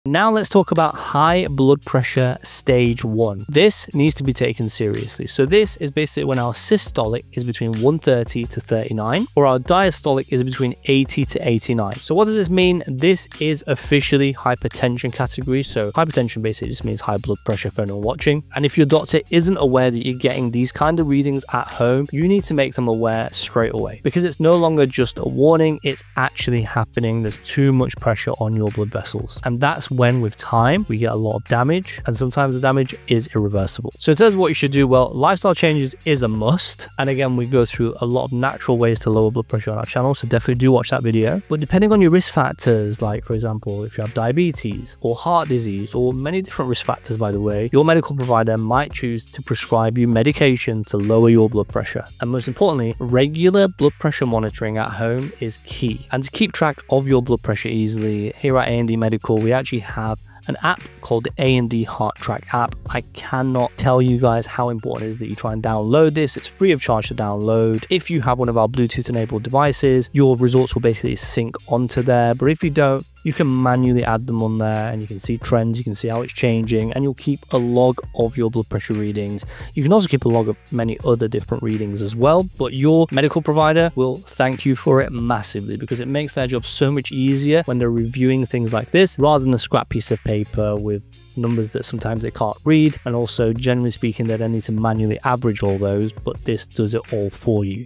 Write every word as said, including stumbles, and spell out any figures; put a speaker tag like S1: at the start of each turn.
S1: Now let's talk about high blood pressure stage one. This needs to be taken seriously. So this is basically when our systolic is between one thirty to thirty-nine, or our diastolic is between eighty to eighty-nine. So what does this mean? This is officially hypertension category. So hypertension basically just means high blood pressure for anyone watching. And if your doctor isn't aware that you're getting these kind of readings at home, you need to make them aware straight away, because it's no longer just a warning, it's actually happening. There's too much pressure on your blood vessels. And that's when with time we get a lot of damage, and sometimes the damage is irreversible. So in terms of what you should do, well, lifestyle changes is a must. And again, we go through a lot of natural ways to lower blood pressure on our channel, so definitely do watch that video. But depending on your risk factors, like for example, if you have diabetes or heart disease or many different risk factors, by the way, your medical provider might choose to prescribe you medication to lower your blood pressure. And most importantly, regular blood pressure monitoring at home is key. And to keep track of your blood pressure easily, here at A and D Medical, we actually have an app called the A and D Heart Track app. I cannot tell you guys how important it is that you try and download this. It's free of charge to download. If you have one of our Bluetooth enabled devices, your results will basically sync onto there. But if you don't, you can manually add them on there, and you can see trends, you can see how it's changing, and you'll keep a log of your blood pressure readings. You can also keep a log of many other different readings as well, but your medical provider will thank you for it massively, because it makes their job so much easier when they're reviewing things like this, rather than a scrap piece of paper with numbers that sometimes they can't read. And also, generally speaking, they don't need to manually average all those, but this does it all for you.